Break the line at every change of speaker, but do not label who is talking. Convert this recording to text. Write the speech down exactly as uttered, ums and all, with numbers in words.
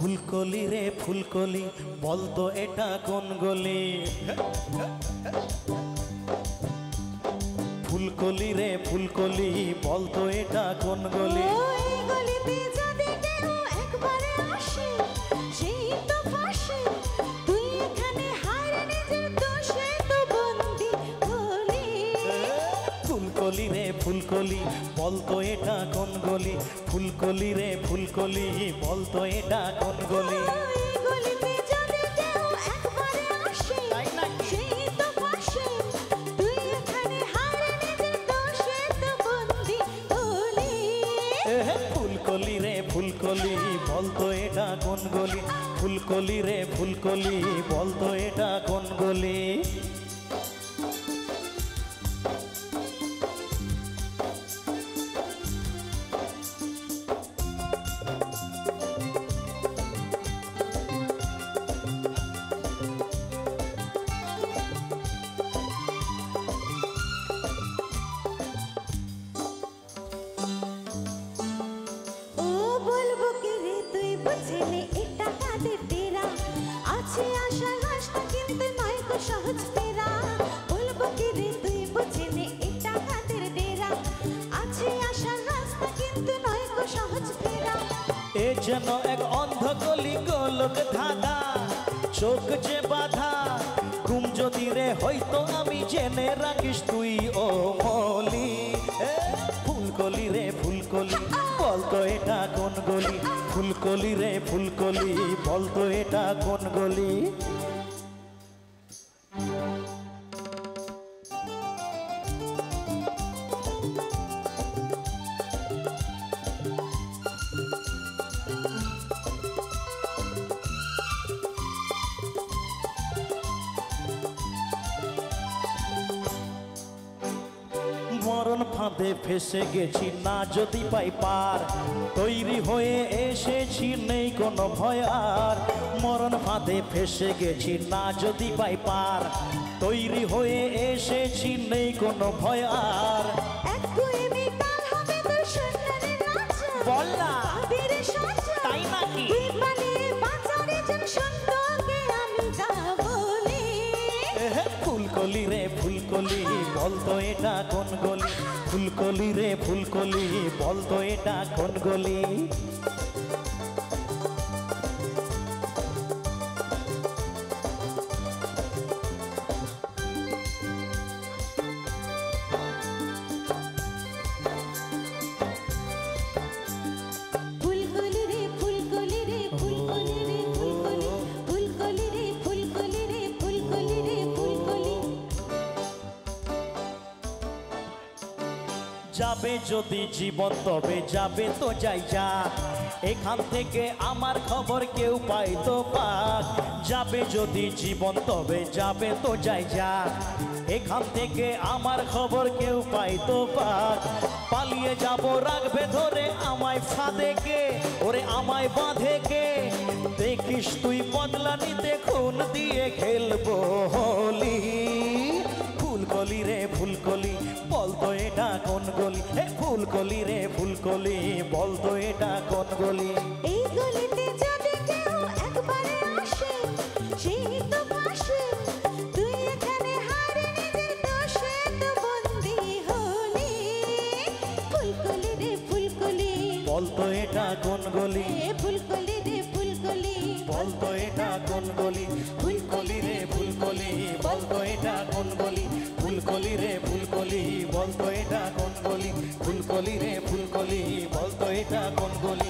ফুলকলি রে ফুলকলি বলতো এটা কোন গলি ফুলকলি রে ফুলকলি বলতো এটা কোন গলি
ওই গলিতে যদি কেউ একবারে আসে সেই তো ফাঁসে তুই এখানে হার নিজের দোষে তো বন্দি হলি
ফুলকলি রে ফুলকলি বলতো এটা কোন গলি ফুলকলি রে ফুলকলি বলতো এটা কোন গলি
ওই গলিতে যদি কেউ একবারে আসে সেই তো ফাঁসে তুই এখানে হার নিজের দোষে তো বন্দি হলি
ফুলকলি রে ফুলকলি বলতো এটা কোন গলি ফুলকলি রে ফুলকলি বলতো এটা কোন গলি
বলবো কি রে তুই বুঝলি এটা কাদের তেরা আছে আশা রাস্তা কিন্তু নয় কো সহজ তেরা বলবো কি রে তুই বুঝলি এটা কাদের তেরা আছে আশা রাস্তা কিন্তু নয় কো সহজ তেরা
এ যেন এক অন্ধ গলি গোলক ধাঁধা চোখ যে বাধা ঘুম যদি রে হয়তো আমি জেনে রাখিস তুই ও মলি ফুলকলি রে ফুলকলি বলতো এটা কোন গলি ফুলকলি রে ফুলকলি বলতো এটা কোন গলি মরণ ফাঁদে ফেসে গেছি না যদি পাই পার তৈরি হয়ে এসেছি নেই কোনো ভয় আর মরণ ফাঁদে ফেসে গেছি না যদি পাই পার তৈরি হয়ে এসেছি নেই কোনো ভয় আর
এক গুয়েমি কাল হবে তোর সন্ধানে নাচা
বল না
আবির সাজা
তাই নাকি
তুই পালিয়ে বাঁচারে জংশন তোকে আমি যা বলি
ফুলকলি রে ফুলকলি বলতো এটা কোন গলি ফুলকলি রে ফুলকলি বলতো এটা কোন গলি
ফুলকলি রে ফুলকলি রে ফুলকলি রে ফুলকলি ফুলকলি রে ফুলকলি রে ফুলকলি রে ফুলকলি
যাবে যদি জীবন তবে যাবে তো যাই যা এখান থেকে আমার খবর কেউ পাই তো পাক যাবে যদি জীবন তবে যাবে তো যাই যা এখান থেকে আমার খবর কেউ পাই তো পাক পালিয়ে যাব রাখবে ধরে আমায় ফাঁদে কে ওরে আমায় বাঁধে কে দেখিস তুই বদলা নিতে খুন দিয়ে খেলবো হোলি ফুলকলি রে ফুলকলি বলতো এটা কোন গলি হে ফুলকলি রে ফুলকলি বলতো এটা কোন গলি
এই গলিতে যদি কেউ একবারে আসে সেই তো ফাঁসে তুই এখানে হার নিজের দোষে তো বন্দি হলি ফুলকলি রে ফুলকলি
বলতো এটা কোন গলি
রে ফুলকলি রে ফুলকলি
বলতো এটা কোন গলি ফুলকলি রে ফুলকলি বলতো এটা কোন গলি ফুলকলি রে ফুলকলি বলতো এটা কোন গলি ফুলকলি রে ফুলকলি বলতো এটা কোন গলি